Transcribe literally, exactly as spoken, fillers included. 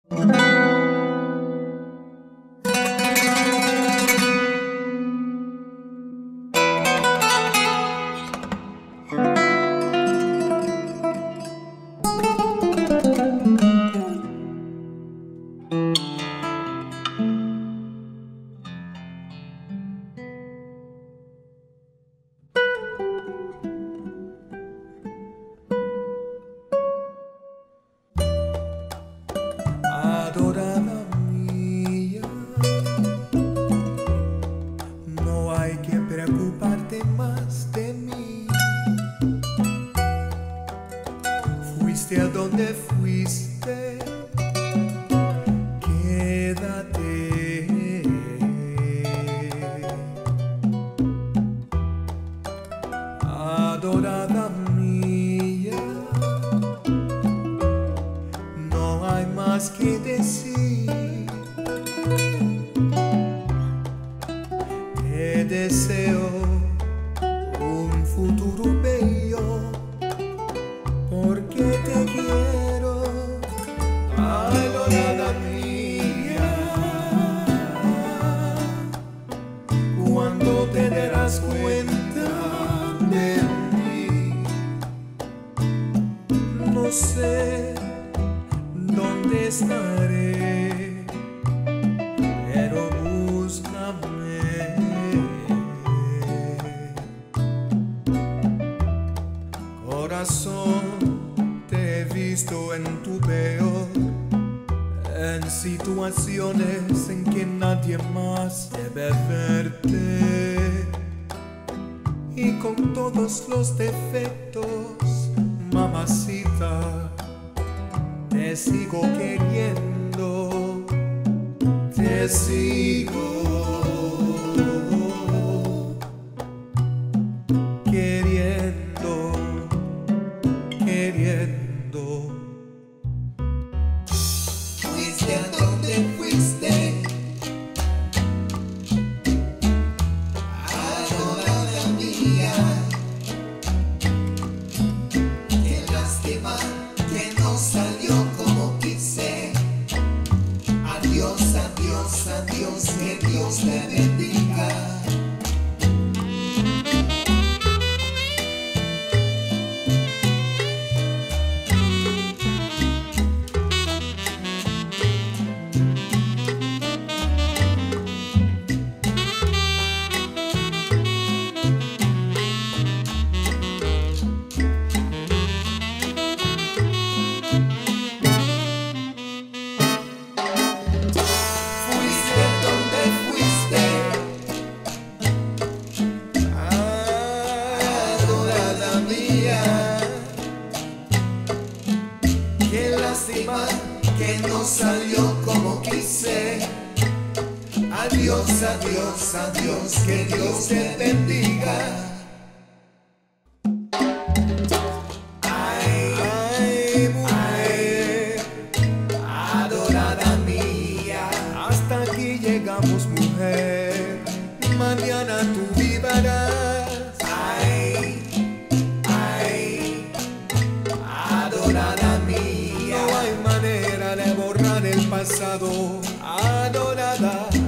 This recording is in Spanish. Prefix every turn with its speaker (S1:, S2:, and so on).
S1: Adorada mía, no hay que preocuparte más de mí. Fuiste a donde fuiste, quédate. Adorada mía, no hay más que decir. Te deseo un futuro bello, porque te quiero, adorada mía. Cuando te darás cuenta de mí, no sé dónde estaré, pero búscame. Corazón, te he visto en tu peor, en situaciones en que nadie más debe verte, y con todos los defectos, mamacita, te sigo queriendo, te sigo queriendo, queriendo.
S2: Fuiste a donde fuiste, adorada mía. Qué lástima que no salió como quise. Adiós, adiós, adiós, que Dios te bendiga. Qué lástima que no salió como quise. Adiós, adiós, adiós, que Dios te bendiga. Ay, ay, mujer, adorada mía.
S1: Hasta aquí llegamos, mujer, mañana tú vivirás.
S2: Ay, ay, adorada mía.
S1: No hay manera de borrar el pasado, adorada.